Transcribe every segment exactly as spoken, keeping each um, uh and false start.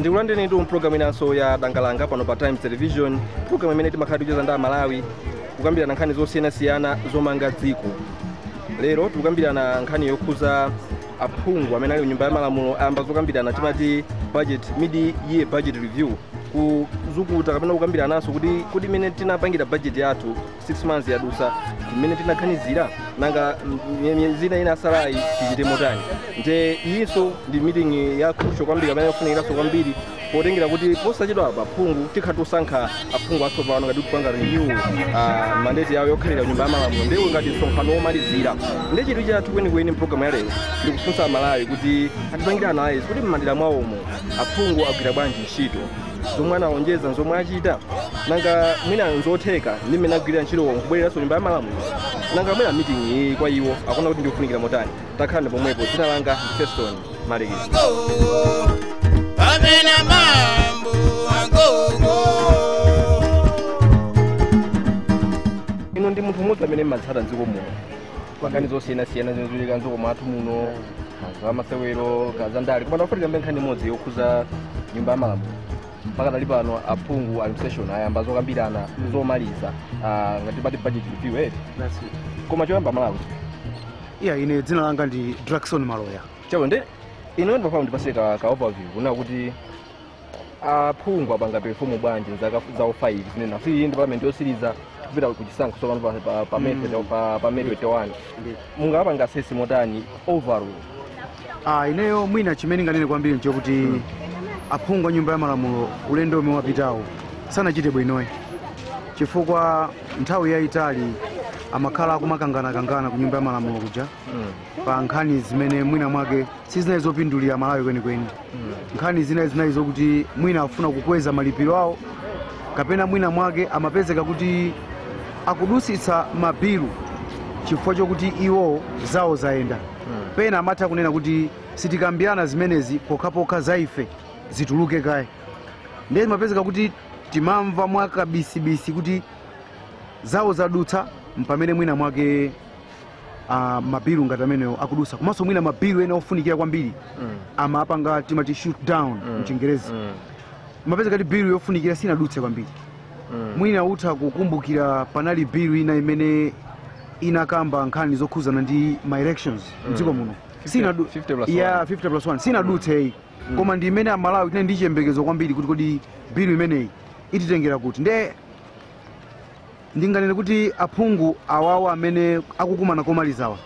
Ndikulandeni tu program inanso ya Dangalanga pano pa Times Television, program imene timakhala ticheza ndi Malawi kukambirana nkhani zosiyanasiyana zomanga dziko. Lero tikukambirana nkhani yokhuza aphungu amene ali nyumba ya malamulo amba zokambirana timati budget mid year budget review kuzukuta kapena kukambirananso kuti kuti imene tinapangira budget yathu six months yadusa imene tinakhanizira nanga zina ina asalayi tichite motani. Nde iyinso ndi meeting yakhusho kwambiri amene yafunikiraso kwambiri potengera kuti posachedwa apa aphungu tikhala tosankha aphungu atsopano ngati kupanga renew mandate yawo yokhalira nyumba ya malamulo ndewo ngati msonkhano womalizira. Nde chinthu chathu kwenikweni mpulogalamu ya lero ndikufunsa Malawi kuti atipangire analyze kuti m'mandera mwawomo aphungu agwira bwanji ntchito zomwe anaonjeza zomwe achita nanga mwina nzotheka ndi mmene agwirira ntchito kubwereranso nyumba ya malamulo nanga mwina meeting iyi kwa iwo akuona kuti ndikufunikira motani. Takhala pomwepo dzina langa ndi Feston Malekezi. Ino ndi munthu mmodzi amene mmatsata mdziko muno nkhani zosiyanasiyana zimene zikuchitika mdziko mwathu muno za masewero kazandali koma tafutika mbe nkhani imodzi yokhuza nyumba ya malamulo. Pakadali pano aphungu ali session ayamba zokambirana zomaliza ngati pati budget review eh koma choyamba Malawi. Yeah, ine dzina langa ndi Draxon Maloya. Chawo nde ino ndipafuna ndipaseka ka overview kuna kuti aphungu apanga perform bwanji zaka za five zimene nafi ndi parliament yosiriza kupita kuchisankho so pano pa pa method pa pa method one mungapanga assess motani overall. Ah, ineyo mwina chimene nganene kwambiri ncho kuti aphungu nyumba ya malamulo ulendo omwe wapitawo sanachite bwinoyi chifukwa nthawi yayitali amakhala akumakangana kangana ku nyumba ya malamulo kuja mm. pa nkhani zimene mwina mwake sizinali zopindulira Malawi kwenikweni mm. nkhani zinayi zinayi zokuti mwina afuna kukweza malipiro awo kapena mwina mwake amapezeka kuti akudusitsa mabilu chifukwa chokuti iwo zawo zaenda mm. pena amatha kunena kuti sitikambirana zimenezi pokhapokha za ife zituluke kaye. Ndiye mapezeka kuti timamva mwaka bisibisi kuti zawo zadutsa mpamene mwina mwake uh, mabilu ngati amenewo akudusa komanso mwina mabilu ena ofunikira kwambiri mm. amapanga timati shoot down mm. mchingerezi mm. mapezeka kuti bilu yofunikira sinadutse kwambiri mm. mwina utha kukumbukira panali bilu ina imene inakamba nkhani zokhuzana ndi my elections mdziko mm. muno fifty plus one sinadutse mm. Mm. koma ndi imene Malawi tine ndi chiyembekezo kwambiri kuti kodi bilu imeneyi ititengera kuti. Nde ndinganene kuti aphungu awawa amene akukumana komalizawa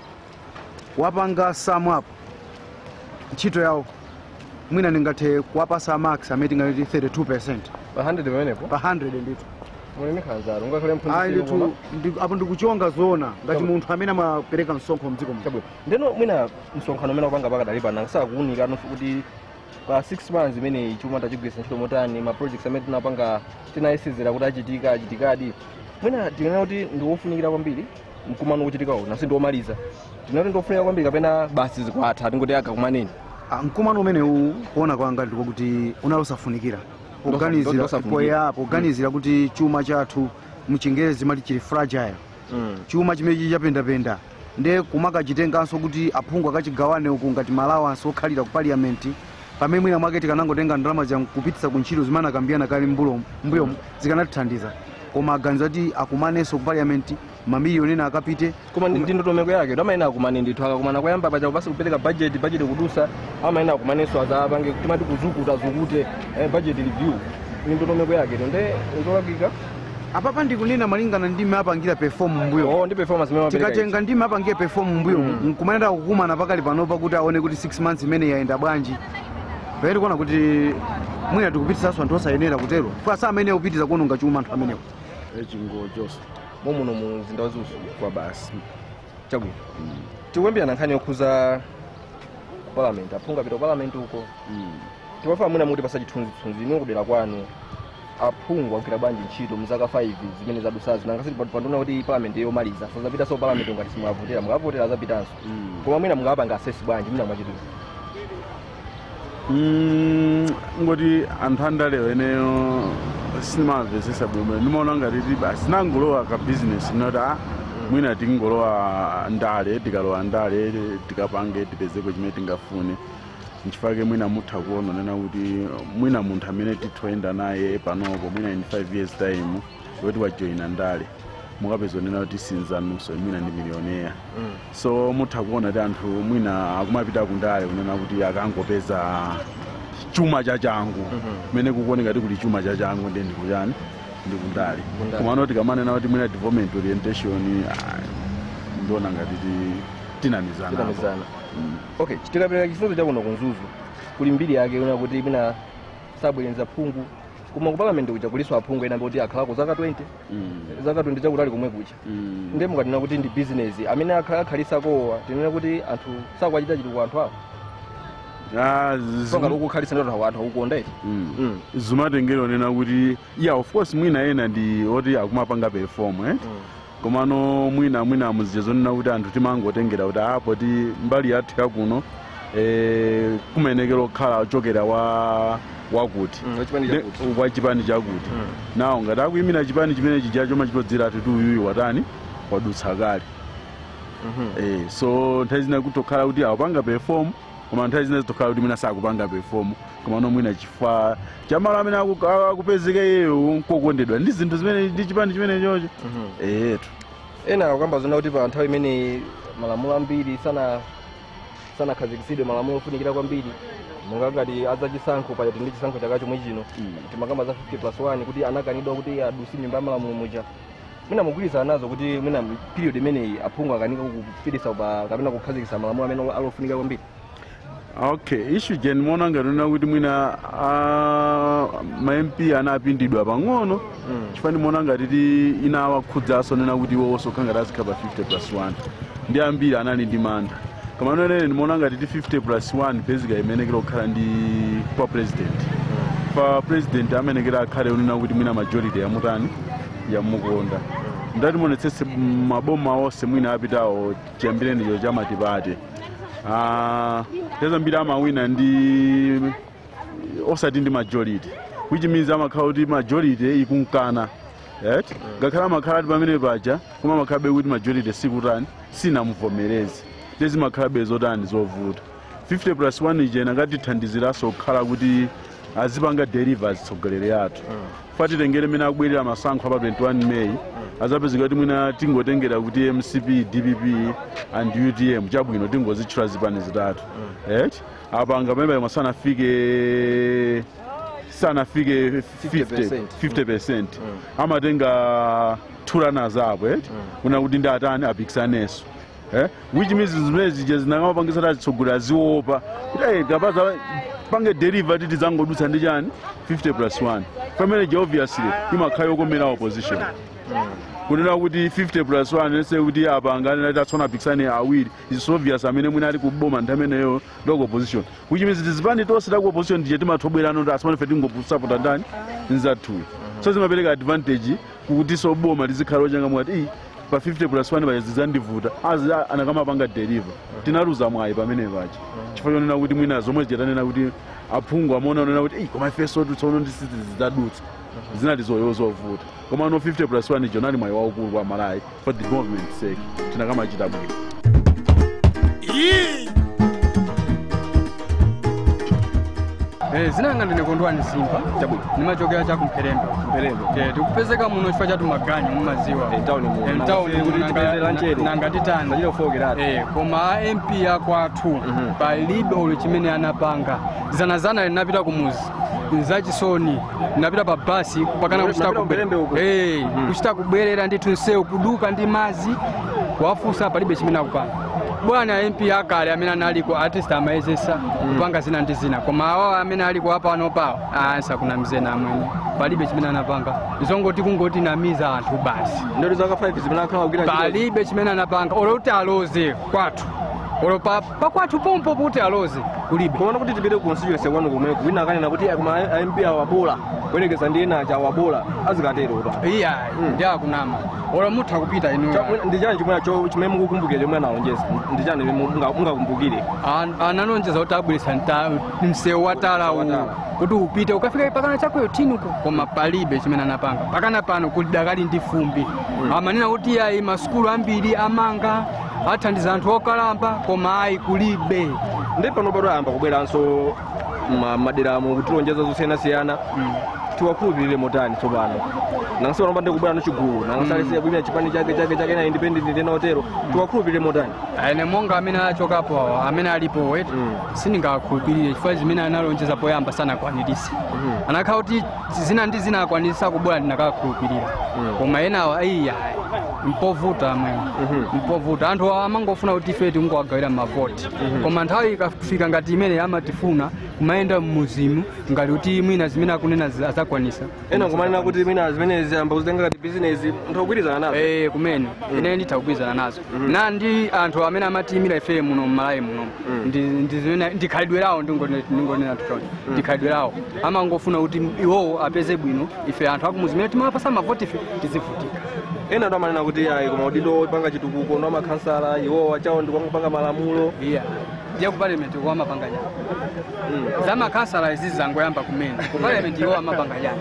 wapanga sum up ntchito yawo mwina ndingathe kuwapasa max amene tinganeti thirty-two percent pa one hundred pamenepo pa one hundred ndithu mwene khanzaro ungakhale mphunzitsi apo ndikuchonga zoona ngati munthu amene amapereka msonkho mdziko muno. Ndeno mwina msonkhano umene upanga pakadali pano sakuunika nusu kuti pa six months imene chuma tachigwisa ntchito motani ma projects amene tinapanga tinayesezera kuti achitika achitikadi mwina tinena kuti ndiwofunikira kwambiri mkumano kuchitikawo nasi ndiwomaliza tinena kuti ndiwofunikira kwambiri kapena basi zikwatha tingoti akakumaneni. Mkumano umene uwu kuona kwanga ndiko kuti unalosafunikira poganizira poya poganizira kuti chuma chathu mchingerezi mati chili fragile mm. chuma chimene chapendapenda nde kumakachitenganso kuti aphungu akachigawane uku ngati Malawi okhalira ku parliament pamene mwina mwake tikanangotenga ndalama za kupititsa ku ntchito zimene akambiyana kale mbuyo mbuyo zikanatithandiza koma aganiza kuti akumanenso ku parliament mamiliyoni ena akapite koma ndi ndondomeko yake amayenera akumane ndithu akakumana koyamba paja kupasa kupereka budget budget kudusa amayenera akumanenso azapange timati kuzukuta zukute budget review ndi ndondomeko yake nde nzolakika apapa ndikunena malingana ndi mapangira perform mbuyo oh ndi performance imene mapereka tikatenga ndi mapangira perform mbuyo nkumanenda kukumana pakali panopa kuti aone kuti six months imene yaenda bwanji pere kuona kuti mwina tikupitisanso anthu osayenera kutero kwa sa amene upitiza kuononga chuma anthu amenewo echingojoso momuno mu mzinda wazuzu kwa basi chabwino tikuyambirana nkhani yokhuza parliament aphungu apita parliament uko tipafa mwina muti pasa chithunzithunzi ine kudera kwanu aphungu agwira bwanji ntchito mzaka five zimene zadusazi nanga siti pandona kuti parliament yomaliza sazapita so parliament ngati simwavotera mukavotera azapitanso koma mwina mungapanga assess bwanji mwina mwachituzi. Mm, ngoti anthu andalewo eneyo sinimamvesesa bwino ndimaona ngati basi nangulowa ka business noti a mwina tingolowa ndale tikalowa ndale tikapange tipezeko chimene tingafune nchifake mwina mutha kuona nena kuti mwina munthu amene tithoyenda naye panopo mwina in five years time woti wajoyina ndale mukapeza nena kuti sinzanuso mwina ndi milioneya mm. so mutha kuona kuti anthu mwina akumapita kundale kunena kuti akangopeza chuma chachangu kumene mm -hmm. kukuoneka kuti kuli chuma chachangu ndi ndikuchani ndi kundale komano tikamanena kuti mwina development orientation ndiona ngati tinamizana mm. okay chitikapereka chifunzo chakuno kunzuzu kuli mbiri yake una kuti mwina sabwerenza phungu kuma kupakamende kuja kuliso aphungu ena mboti akhalako zaka twenty mm. zaka twenty chakutali komwe kucha mm. ndemo katina kuti ndi business amene akhalisako tinena kuti anthu sakwachita chiti ku anthu awo ah songa lokukhalisa ndo anthu athu ukukonda iti mm. mm. zumatengero nena kuti yeah of course mwina ena ndi oti akumapanga perform eh mm. komano mwina mwina muzijezo nena kuti anthu timangotengera kuti apo ti mbali yathika kuno eh kumenekero khala ochokera wa wakuti mm, wa chipani chakuti mm. nawo ngati akuyimira chipani chimene chijacho machitodzera ati uyuyu watani wadutsa kale mm -hmm. eh so nthawi zina kutokhala kuti apanga perform koma nthawi zina zitokhala kuti mwina sakupanga perform komano mwina chifukwa chamalo amene akupezeka yeyo nkokondedwa ndi zinthu zimene ndi chipani chimene chocho mm -hmm. eh etu ena akamba zona kuti pa nthawi imene malamulo ambiri sana sana khazikitsidwe malamulo ofunikira kwambiri mungangati azachisankho pali ndi chisankho chakacho mwe chino mm. timakamba za fifty plus one kuti anakanidwa kuti adusi nyumba ya malamulo muja mwina mugwirizana nazo kuti mwina period imene aphungu akanika kupitisa pa kapena kukhazikitsa malamulo amene alofunika kwambiri okay issue je nimona ngatona kuti mwina ma M P anapindidwa pang'ono mm. chifani mona ngati inawakhudzaso nena kuti iwo osokanga azikhala fifty plus one ndi ambiri anali ndi mantha kama nene nimona ngati fifty plus one basically imenekera okhala ndi kwa president mm. pa president amenekera akhale unena kuti mwina majority ya mutani ya mukonda mm. ndati monetsetse maboma onse mwina apitawo chiyambireni cho chamatipate ah teza mbira amawina ndi osati ndi majority which means amakhala kuti majority ikunkana right ngakhala makhala pamene paja koma makhabe kuti majority sikutani sinamuvomerezi tezi makhabe zotani zovuta fifty plus one ijena ngati thandiziraso kukhala kuti azipanga delivers tsogolere yathu fati tengere mena akubwerera masankho pa twenty-one May azapezeka kuti mwina tingotengera kuti M C P D P P and U D M chabwino tingozitchula zipani zitatu right apanga pamene masanafike sanafike fifty percent amatenga thulana zapo right kuna kuti ndatani apikisaneso eh which means zimezi je zinangapangisa tazitsogolera ziopa kuti eh ngapaza pange deliver titi zangodutsa ndi chani fifty plus one pamene je obviously imakhala yokomera opposition kunena kuti fifty plus one nese kuti apangane nati atsona pikisane awiri is obvious amene mwina ali kuboma ntameneyo ndoko opposition which means tizipani tonse tako opposition ndiye timathobwerano ndi asimane feti ngosupport ndani nzathu so zimapereka advantage kuti so boma lizikhala ochanga mwati pa fifty plus one bayazizandivuta azi anakamapanga deliver tinaluza mwayi pamene pachi chifukwa chonena kuti mwina zomwe zitanena kuti aphungu amona onena kuti koma ifeso tsono ndisizi zidadutsa zinali zoyozovuta koma no fifty plus one jonali mwayi waukulu kwa Malawi for the government sake tinakamachita bwino. Eh zinanga ndine kondwani Simba chabwino nimachokera cha kumpherembe mperembe eh tikupezeka muno chifukwa chatu maganyu mumaziwa eh town mu eh town kuti tipezera nchere nanga titani ndilo fogerati eh koma M P yakwathu palibe olo chimene anapanga zanazana linapita kumuzi nzachisoni napita pa basi pakana kuchita kubwerera eh kuchita kubwerera ndithu nseu kuduka ndi mazi wafusa palibe chimene akupanga bwana M P akale amene analiko artist amaezesa kupanga zina ndi zina koma awa amene aliko apa ano pawo ansa kuna mzena amwene palibe chimene anapanga izongoti kungoti namiza anthu basi ndoti zaka five zimene akhala kugira palibe chimene anapanga olo kuti aloze kwathu olo pa pakwathu pompo kuti aloze kulibe koma kuti tipite ku constituency kwanu kumwe kuwina kanena kuti kuma M P awabola kwenekeza ndi ena cha awabola azikatero pa iya ndi akunama olo mutha kupita ino ndi chani chimwe cho chimene mukukumbukira chimwe analonjeza ndi chani mungakumbukire analonjeza kuti abweresa msewu watalawu kuti upite ukafika pakana chakoyo tinuko koma palibe chimene anapanga pakana pano kulidakali ndi fumbi amanena kuti ayi masukulu ambiri amanga athandiza anthu okalamba koma ayi kulibe ndi pano pato ayamba kubweranso maderamo kutilonjeza zosiyanasiyana tiwakhulupirire motani tsopano nangasi pano pande kubwera no chigulu nangasi alisiya kuimira chipani chake chake chake na independent ndena otero tiwakhulupirire motani ene monga amene achokapo amene alipo weti sindingakhulupirire chifukwa zimene analonjeza poyamba sanakwaniritse anakhala kuti zina ndi zina akwanitsa kubwera ndinakakhulupirira koma enawo aiya mpovuta amene mpovuta anthu amangofuna kuti ife tingowagawira mavoti koma nthawi ikafika ngati imene amatifuna kumayenda mmuzimu ngati kuti mwina zimene akunena azakwanisa ena kumanena kuti mwina zimene ziyamba kuzitenga ngati bizinesi mtakugwirizana nazo eh kumene ine nditagwirizana nazo na ndi anthu amene amatimira ife muno mmalayi muno ndi zimene ndikhalidwe lawo ndingonena tukauti ndikhalidwe lawo amangofuna kuti iwowo apeze bwino ife anthu akumuzi mene timapasa mavoti ife tizivutika ena ndo amanena kuti ayi koma udindo panga chitukuko ndo amakhansala iwowa chawo ndikwangopanga malamulo iya ndiye ku parliament kwa mapanga jana za makhansala izi zangoyamba kumene ku parliament iwo amapanga jana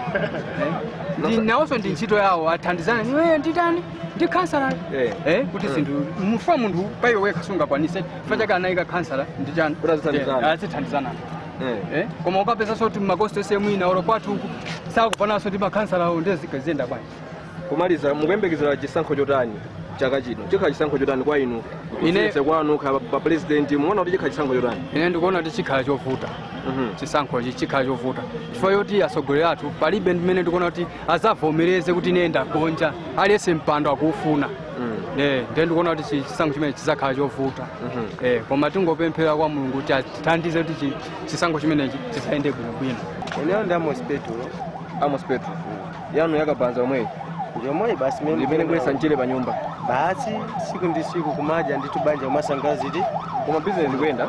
ndi nawonso ndi ntchito yawo athandizana niwe nditani ndi khansala eh kuti sinthu mufa munthu paiwe wekha sungakwanise chifukwa chake anayika khansala ndi chani azithandizana eh koma ukapeza so kuti makosto semu ina oro kwathu sakupananso ndi makhansala awo ndezikazenda bwanji kumaliza mukuyembekezera chisankho chotani chaka chino chikhala chisankho chotani kwa inu ine kwanu pa president muona kuti chikhala chisankho chotani ine ndikuona kuti chikhala chovuta chisankho chikhala chovuta chifukwa yoti asogolera athu palibe ndimene ndikuona kuti azavomereze kuti ine ndagonja aliyense mpando akufuna eh ndiye ndikuona kuti chisankho chimene chizakhala chovuta eh koma tingopemphera kwa Mulungu kuti atithandize kuti chisankho chimene chisayende bwino ine ndi Amos Petro Amos Petro yanu yakabanza omwe yomwe basi mimi limene kwesa nchile pa nyumba basi siku ndi siku kumaja nditu banja kumasangazi ti koma business kwenda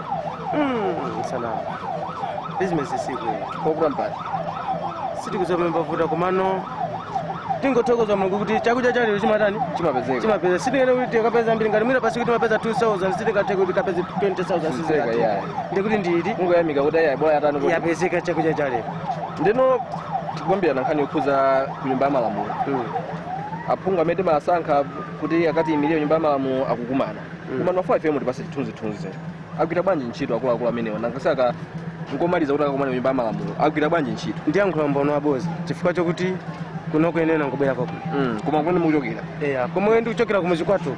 mm salama business siku kokula mpati siti kuzomemba vuta komano tingothokoza Mulungu kuti chakudya chali chimatani chimapezeka chimapeza siti ngene kuti tikapeza mbili ngati mwina pasi kuti mapeza two thousand siti ngathe kuti kapeza twenty thousand sizeka yaya ndikuti nditi ungoyamika kuti ayi bora yatano kuti yapezeka chakudya chali ndino tikumbira nkhani yokhuza kunyumba ya malamulo aphungu amene masankha kuti akati imilio nyumba ya malamulo akukumana kumana wafa ife muti pasi chithunzithunzi agwira bwanji ntchito akuluakulu amenewa nangasaka ngomaliza kuti akakumana nyumba ya malamulo agwira bwanji ntchito ndiyankhula mbono abozi chifukwa chokuti kunokuyenera nkubwera kwako koma kumene mukuchokera eya komwe ndikuchokera kumuzi kwathu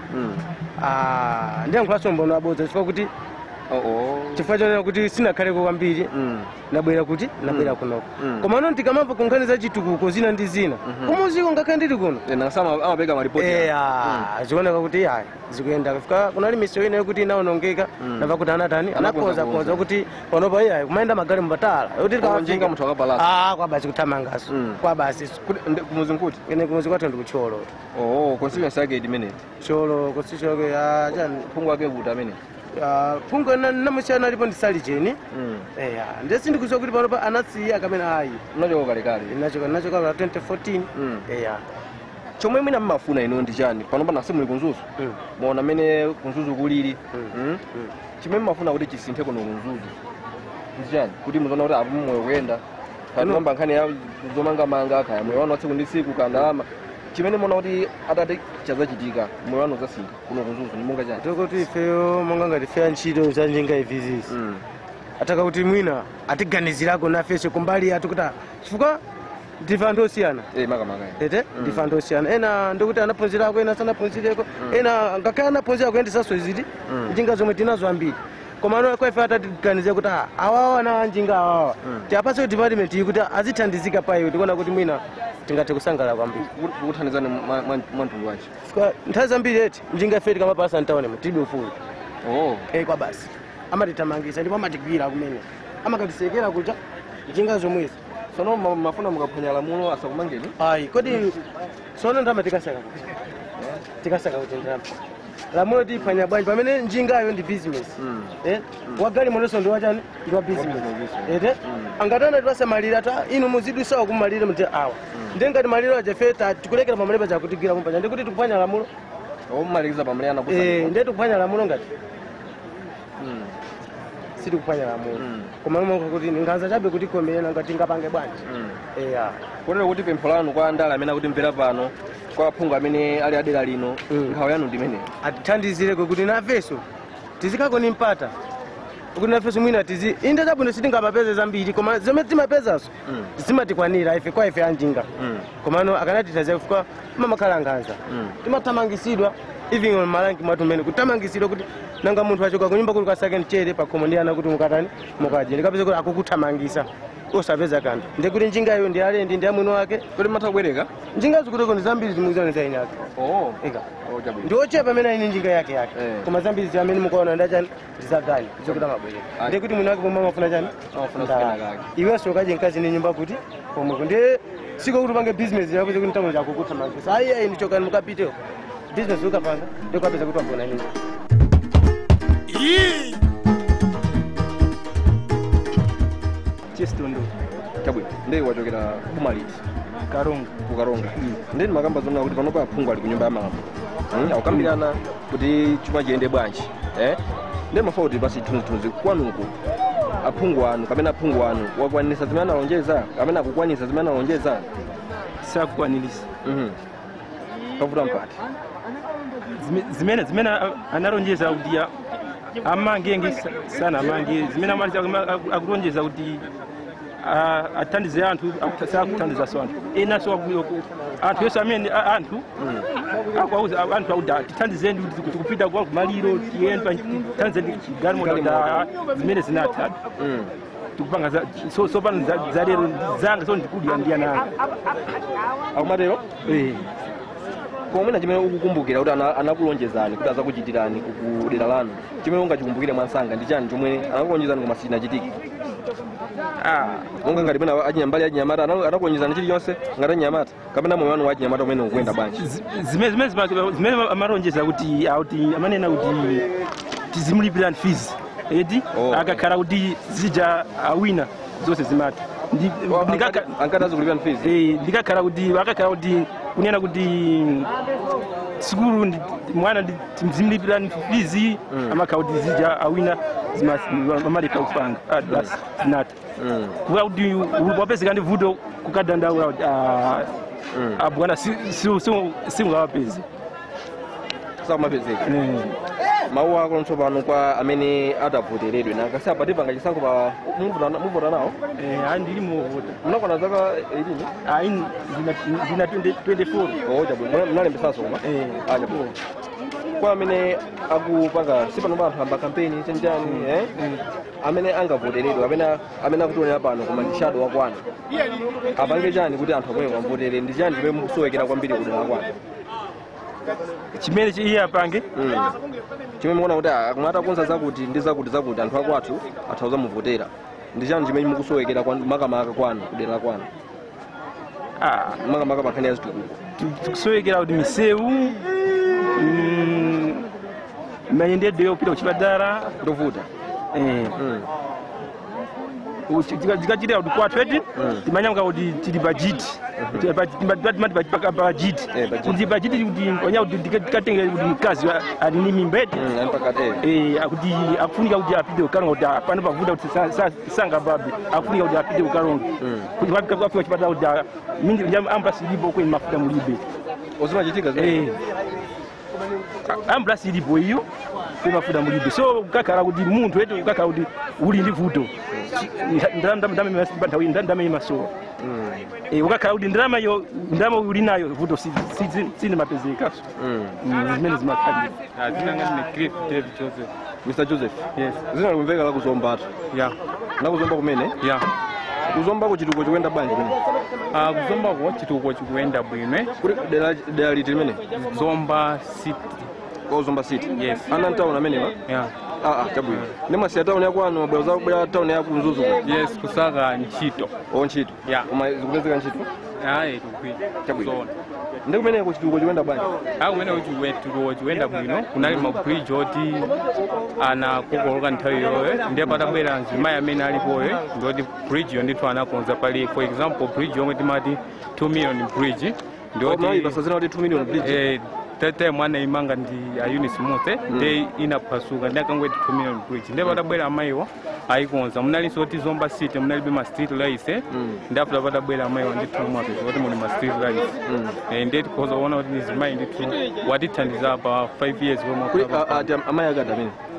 ndiyankhulaso mbono abozi chifukwa kuti chifukwa chonena kuti sinakhaleko kwambiri nabwera kuti nabwera kunoko koma ano ndikamamva kunkhani za chitukuko zina ndi zina kumuziko ngakhale ndili kuno amapeka maripoti zikuoneka kuti ayi zikuyenda kufika kunali misewu ina yokuti inaonongeka namva kuti anatani anakonzakonza kuti panopa iyayi kumayenda magali mbatala kuti njinga munthu akapalasa kwa basi kuthamangaso kwa basi kumuzi nkuti ine kumuzi kwathu ndikucholo constituency yake idimeneti cholo constituency ya chani phungu ake kuti amene phungu namusiyana alipo ndisali cheni eya ndesi ndikuziwa kuti panopa anasiya akamene ayi unachoka kalekale nachoka ka twenty fourteen eya chomwe mwina mmafuna ino ndi chani panopa nasi muli kunzuzu muona amene kunzuzu kulili chimene mmafuna kuti chisinthe kuno kunzuzu ndi chani kuti muziona kuti apo moyo kuyenda kanomba nkhani ya zomangamanga kaya moyo wanu tsiku ndi tsiku kandalama chimene muona kuti atati chazachitika moyo wanu uzasintha kuno kunzuzu ni monga chani tokuti ifeyo monga ngati feya ntchito za njinga ivizizi ataka kuti mwina atiganizirako nafenso kumbali yathu kuti chifukwa ndife anthu osiyana ete ndife anthu osiyana ena ndikuti anaphunzirako ena sanaphunzireko ena ngakhale anaphunzira kuyendesaso iziti njinga zomwe tinazo ambiri koma ano kwa ife atatiganize kuti awawa na njinga awawa tiapase department iyi kuti azithandizika payo tikuona kuti mwina tingathe kusangalala kwambiri kuthandizana mwantundu wachi nthawi zambiri eti njinga ife tikamapasa ntaonemo tilibe ufulu eh kwa basi amatithamangisa ndipo amatigwira kumene amakatisekera kuja njinga zomwezi sono mafuna mukaphwanya lamulo asakumangeni ayi kodi sono ndama tikasaka kuti tikasaka kuti ndama lamulo tiphwanya bwanji pamene njingayo ndi business eh wagali moneso ndi wachani ndi wa business ete angatana tiwasamalira ta inu muzidusawa kumalira mti awa ndengati maliro ajafeta tikulekera pamalepa chakutigwira mupacha ndikuti tikuphwanya lamulo omaliza pamaleana kuti eh ndi tikuphwanya lamulo ngati siti kuphwanya lamulo koma nomwe kuti ngaza chabe kuti komena ngati ngapange bwanji eya kotero kuti pempho lanu kwa andala amene akuti mvera pano kwa aphungu amene ali adera lino nkhawa yanu ndi imene atithandizire kuti nafeso tizikako ni mpata kuti nafenso mwina tizi inde chabwino sitingapapeze zambiri koma zimene timapezaso zimatikwanira ife kwa ife anjinga komano akanatithaziya kufuka mamakhala nkhanza timathamangisidwa even on malanki mwatu mmene kuthamangisidwa kuti nanga munthu achoka kunyumba kuli kwa second chere pakhomo ndi ana kuti mukatani mukaje ndikapeze kuti akukuthamangisa osapeza kanthu ndi kuti njingayo ndi alendi ndi amwino wake kuti matha kubwereka njingazo kutoko ndi zambiri zimuzanisa ine ake oh eka oh chabwino ndi ochepa amene ine njinga yake yake koma zambiri zi amene mukaona ndachani ndizagani zokuti amabwereka ndi kuti mwino wake pomwe amafuna chani amafuna kukena kake iwenso ukaje mkazi ndi nyumba kuti pomwe ndi siko kuti upange business yako kuti ntamu chako kuthamangisa ayi ayi ndichokani mukapitewo business ukapanga ndi ukapeza kuti wagona nini Chistondo chabwino ndi wachokera kumaliti Karonga kukaronga ndi makamba zona kuti panopa aphungu ali ku nyumba ya malamulo akukambirana kuti chuma chiyende bwanji eh ndi mafa kuti pasi tunzituzi kwanuko aphungu anu kapena aphungu anu wakwanisa zimene analonjeza kapena akukwanisa zimene analonjeza sakukwanilisa mhm pavuta mpati zimene zimene analonjeza kuti amangengi sana amange zimene amaliza akulonjeza kuti athandize anthu sakuthandiza so anthu ena so anthu yose amene anthu akwauza anthu auda tithandizeni kuti kupita kwa maliro tiyenda tithandizeni chigalimo da zimene zinatha tukupanga so so pano za lero zanga so ndikudya ndiyana akumatero eh komwena chimene ukukumbukira kuti anakulonjezani kuti azakuchitirani kudera lanu chimene ungachikumbukire mwansanga ndi chani chomwe anakulonjezani koma sinachitike ah monga ngati pena achinyambali achinyamata anakulonjezani chilichonse ngati achinyamata kapena moyo wanu wachinyamata umene ukuyenda bwanji zimene zimene zimene amalonjeza kuti kuti amanena kuti tizimulipirani fees edi akakhala kuti zija awina zonse zimati ankati kulipirani fees eh ndikakhala kuti akakhala kuti kunena kuti sikulu mwana zimulipirani fees amakhala kuti zija awina amaleka kupanga basi zinata kuwa kuti wapezeka ndi vuto kukadandaula abwana singawapeze sakumapezeka mawu ako ntsopano kwa amene atavoteredwe nakasi apatipanga chisankho pa muvota nawo ayi ndili movota munakwana zaka eighteen ayi zina twenty-four oh chabwino mnalembesanso koma ah chabwino kwa amene akupanga sipano anthu amba kampeni chenjani eh amene angavoteredwe amene amene akutionera pano koma ndi shadow wakwana apange chani kuti anthu amwe amvotere ndi chani chimene mukusowekera kwambiri kudera kwanu chimene iye apange chimene muona kuti akumata konza zakuti ndi zakuti zakuti anthu akwathu athauza muvotera ndi chani chimene mukusowekera makamaka kwanu kudera kwanu ah makamaka pakhani yazitukuko tikusowekera kuti misewu mayendedwe yopita kuchipatala ndovuta eh tikachitira kuti kwathu eti timanyanga kuti tili bajeti bajeti kuti bajeti kuti wanya kuti tikatengera kuti mkazi ali ni mimba eti akuti akufunika kuti apite kukaronga kuti apano pavuta kuti sanga babi akufunika kuti apite kukaronga kuti wapika kwa chipatala kuti mingi ambulance ilipo kwenye mafuta mulibe ozimachitika eh ambulance ilipo hiyo kwenye mafuta mulibe so ukakhala kuti munthu eti ukakhala kuti uli ndi vuto ndame imasowa ukakhala kuti ndalama yo ndalama uli nayo vuto sine mapezekaso zimene zimakhalira zinangani Cliff David Joseph Mister Joseph yes zina kumveka la kuzombatu ya nakuzomba kumene ya kuzomba ku chituko chikuenda bwanji kumene ah kuzomba ko chituko chikuenda bwino kuti dera dera liti limene Zomba City ko Zomba City yes ana town amene ba ya ah ah chabwino ndi masiya town yako anu mabwera za kubwera town yako Nzuzu yes kusaka ntchito o ntchito ya koma zikupezeka ntchito ayi tukwi chabwino ndi kumene ku chituko chikuenda bwanji ah kumene chituko chikuenda bwino kunali ma bridge oti ana kokoloka nthawi yoyo ndiye patabwera nzimayi amene alipoyo ndoti bridge yo ndithu anakonza pali for example bridge yomwe timati two million bridge ndoti pasazina kuti two million bridge eh tete mwana imanga ndi a Eunice Muthe ndi inapasuka ndakangweti two million bridge ndiye patabwera amayiwa ayikonza munalinso oti Zomba City munalibe ma street lights ndapula patabwera amayiwa ndithu mwapeza kuti muli ma street lights eh ndiye tikoza kuona kuti nizimayi ndithu watithandiza pa five years kuli amayi akadamene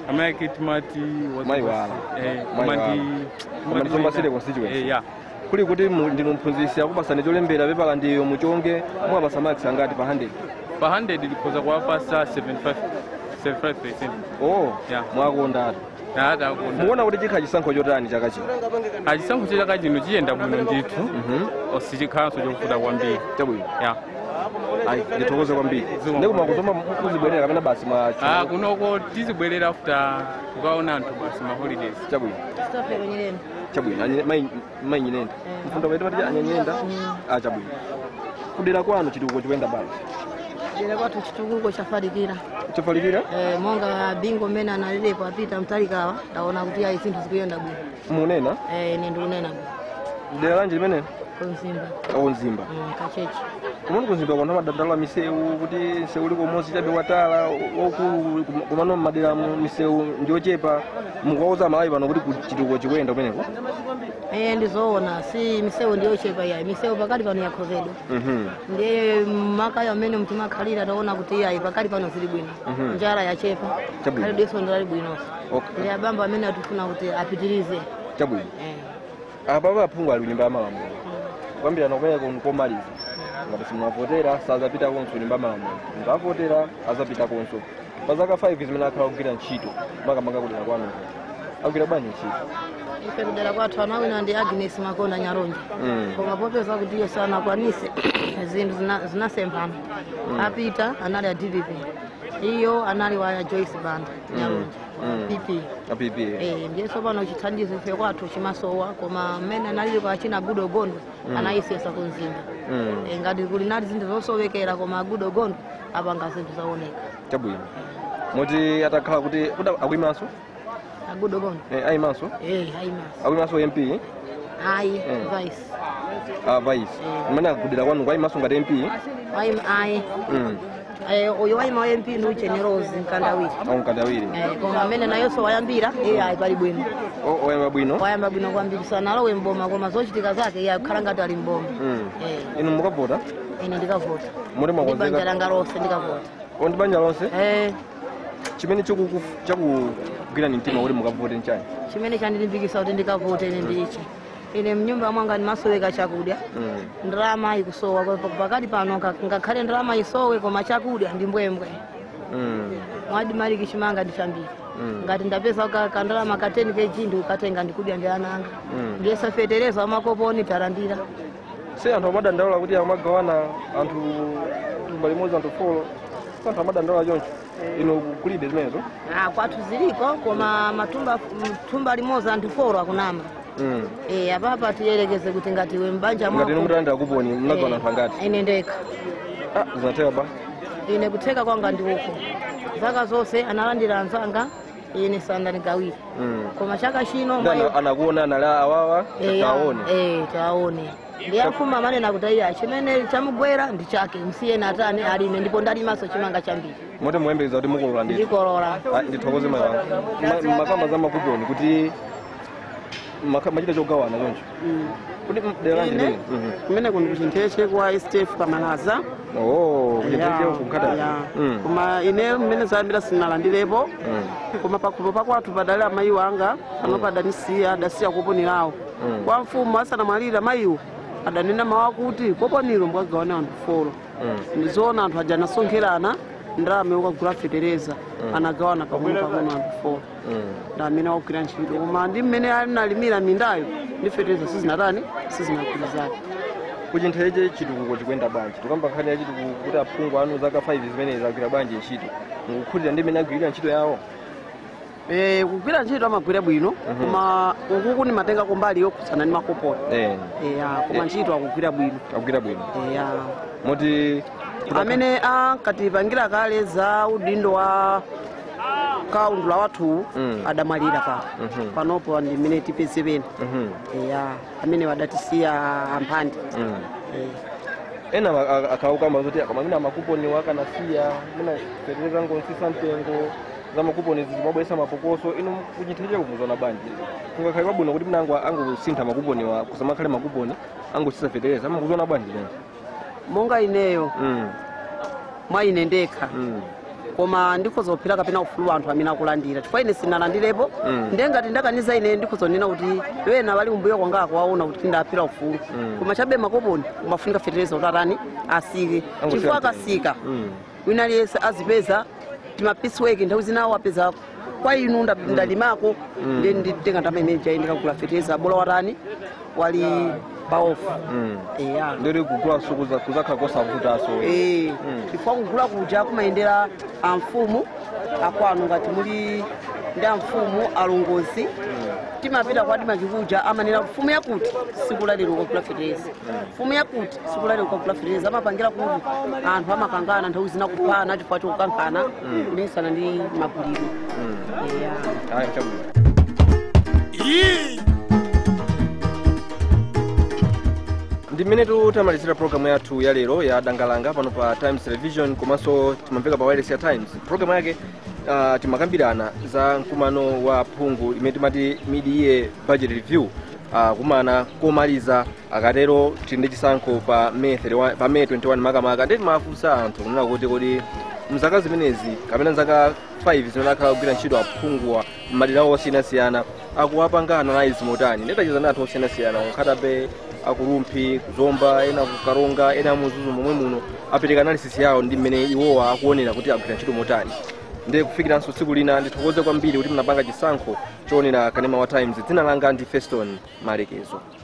America timati Mai wala. eh Mai wala. mandi Koma ndizombasire constituency. eh ya Kuli kuti ndinu mphunzitsi akupasani cholembera pepala ndiyo muchonge mwapasa marks angati pa one hundred? pa one hundred likoza kuwapasa seventy-five percent. Oh, Yeah. mwakonda. Nada kuona. Muona kuti chikha chisankho chotani chaka chino? Achisankho chaka chino chiyenda bwino ndithu. Mhm. Osichikhaso chofuta kwambiri. Chabwino. Ya. Ayi, ndithokoze kwambiri. Ndikuma kuzoma kuzibwerera kapena basi ma Ah, kunoko tizibwerera after kukaona anthu basi ma holidays. Chabwino. Stopero nyireni. Chabwino. Anye mai mai nyinenda. Mfunda wetu pati anyanyenda. Ah, chabwino. Kudera kwanu chituko chikuenda basi. Dera kwatu chitukuko chafalikira. Chafalikira? Eh, monga bingo mena analilepo apita mtalikawa taona kuti ayi sinthu zikuyenda bwino. Munena? Eh, ine ndikunena bwino. Dera lanje limene? Konzimba. Konzimba. Mm, kachechi. Kumuni kuzimba kuna madandala misewu kuti misewu liko mosi chabe watala wakulu kumano madera misewu ndiochepa mukauza malawi pano kuti chituko chikuenda kumeneko. Eh, ndizoona si misewu ndiochepa yayi misewu pakati pano yakhovedwa. Mhm. Ndiye makayo amene mtimakhalira taona kuti yayi pakati pano zili bwino. Njala yachepa. Chabwino. Kali diso ndali bwino. Okay. Ndi abamba amene atufuna kuti apitirize. Chabwino. Eh. Apa paphungu ali nyumba ya malamulo. Kwambira nokwera kumaliza. Ngati simwavotera sazapita konso nyumba ya malamulo. Ngavotera azapita konso. Pazaka five zimene akhala kugwira ntchito makamaka kudera kwanu. Akugwira bwanji ntchito? Ife kudera kwathu anawina ndi Agnes Makonda Nyaronja. Mm. Koma popeza kuti iyo sanakwanise zinthu zina- zinasemphana. Apita anali a D V P. Iyo anali wa Joyce Banda Nyaronja. Mm. P P. A P P. Eh, ndiye tsopano chithandizo ife kwathu chimasowa koma mmene analili kwa china Gudo Gondo anayisesa kunzimba. Mm. Eh, ngati kuli nali zinthu zosowekera koma Gudo Gondo apanga zinthu zaoneka. Chabwino. Moti atakhala kuti kuda akuimaso? Gudo Gondo. Eh, ayimaso? Eh, hayimaso. Akuimaso M P? Ayi, Mm. vice. Ah, vice. Mmene akugudira kwanu kwayimaso ngati M P? Ayi, ayi. Mm. Eh, uyo waima wa M P ndi Ucheni Rose Nkandawiri. Au nkadawiri. Eh, koma amene nayonso wayambira iye ayi pali bwino. O oyamba bwino? Wayamba bwino kwambiri sana alowe mboma koma zochitika zake iye akhala ngati ali mboma. Mm. Eh, Inu mukavota? ine ndikavota. Muri Ndi banja mwakonzeka? langa lonse ndikavota. Ondi banja lonse? Eh, Chimene chikuku chakugwira ni mtima kuti mukavote nchani? chimene chandilimbikitsa kuti ndikavote ine ndichi. Ine mnyumba mwanga ndimasoweka chakudya. Mm. Ndalama ikusowa kwa pakati pano ka- ngakhale ndalama isowe koma chakudya ndi mbwembwe. Mm. Mwadi maliki chimanga nditambira. Mm. Ngati ndapeza ka kandalama ka ten kilograms ndi ukatenga ndikudya ndi ana anga. Mm. Ndiyesa fetereza amakoponi tarandira. Se anthu amadandaula kuti amagawana anthu tumba limodzi anthu folo. Anthu amadandaula choncho. Inu kulibe zimenezo? Ah, kwathu ziliko koma matumba tumba limodzi anthu folo akunama. Mm. Eh, apapa tiyelekeze kuti ngati we mbanja Ngati inu mwako. mutanda kuponi mnagawana anthu angati? Ine ndekha. Ah, zinatheka ba. Ine kutheka kwanga ndi uko. Zaka zonse analandira anzanga ine sandanigawire. Mm. Koma chaka chino Ndana mwayo- anakuona nala awawa Eh, taone. Eh, taone. Ndiye mfuma manena kuti iya chimene chamugwera ndi chake msiye natani alime ndipo ndalimaso chimanga chambiri. Mote muyembekeza kuti mukolola ndito. Ndikolola. Ah, ndithokoze mayi wanga. Ma- makamba za makuponi kuti maka- machita chogawana choncho. Kuti dera lanje Ine lini? Mhm. kumene kuno kuchinthetche kwa Stef Kamalaza. Oh, Ya, kuchitete kukata. ya. Mm. Koma ine mmene zayambira sinalandirepo Mm. koma pakhomo pakwathu padali amayi wanga pano adanisiya adasiya kuponerawo Mm. kwa mfumu asanamwalira mayiwo adanena mawu akuti koponero mbwagawana anthu folo Mm. ndizoona anthu aja anasonkherana ndalama yokagula fetereza anagawana pang'ono pang'ono anthu folo Mm. ndi amene akugwira ntchito koma ndi mmene analimira mindayo ndi fetereza sizinatani sizinagwirizana. Kuchinthetche chitukuko chikuenda bwanji. Tukamba nkhani ya chitukuko kuti aphungu anu zaka five zimene zagwira bwanji ntchito. Mukukhulira ndi mmene agwirira ntchito yawo. Eh, kugwira ntchito amagwira bwino koma ukuku ni matenga kumbali yokhudzana ndi makopolo. Eh, Eya, koma ntchito akugwira bwino. agwira bwino. Eya. Moti Amene ankatipangira kale za udindo wa kaundula wathu Mm. adamwalira pa. Mhm. Panopo ndi mmene tipeze pena. Mhm. Eya, amene wadatisiya amphandi. Mm. Eh. Ena akaukamba zoti akamamina makuponi wakanasiya muna fetereza ngonsisa mtengo za makuponi zimabwesa mapokoso ino kuchinthetche kumuzona bwanji. Kungakhale kwabwino kuti mnango angosintha makuponi wa kusamakhale makuponi angosisa fetereza mukuzona bwanji leni. Monga ineyo Mm. mwa ine ndekha Mm. koma ndikhoza kuphira kapena ufulu anthu amene akulandira chifukwa ine sinalandirepo ndiye ngati ndakaniza ine ndikhoza kunena kuti wena wali kumbuyo kwanga akuwaona kuti ndaphira ufulu koma chabe makoponi umafunika fetereza utatani asike chifukwa akasika wina aliyense azipeza timapisi weke nthawi zinawo apeza kwa inu ndalimako ndiye nditenga ndama imene chayi kugula fetereza bola watani wali paofu eya ndiri kugula sukuza kuzakha kosavutaso eh chifukwa kugula kuja kumayendera amfumu akwanu ngati muli ndi amfumu alongozi timapita kwa timachikuja amanena mfumu yakuti siku lalero ukagula fetereza mfumu yakuti siku lalero ukagula fetereza amapangira kuti anthu amakangana nthawi zina kuphana chifukwa chokukankhana kulimbana ndi maguliro eya ayi chabwino ndi mmene tamalizira programu yathu ya lero ya dangalanga pano pa Times Television komanso timamveka pa wireless ya Times. Programu yake uh, timakambirana za mkumano wa phungu imene timati mid-year budget review uh, kumana komaliza akatero tili ndi chisankho pa May twenty-one makamaka ndi timafunsa anthu kunena kuti kuti mzaka zimenezi kapena mzaka five zimene akhala kugwira ntchito aphunguwa m'madera osiyanasiyana akuwapanga analyze motani nditacheza ndi anthu osiyanasiyana nkhatabe akulumphi kuzomba ena kukaronga ena muzuzu momwe muno apereka analysis yawo ndi mmene iwowa akuonera kuti agwira ntchito motani ndiye kufikiranso tsiku lina ndithokoze kwambiri kuti munapanga chisankho choonera kanema wa Times. Dzina langa ndi Feston Malekezo.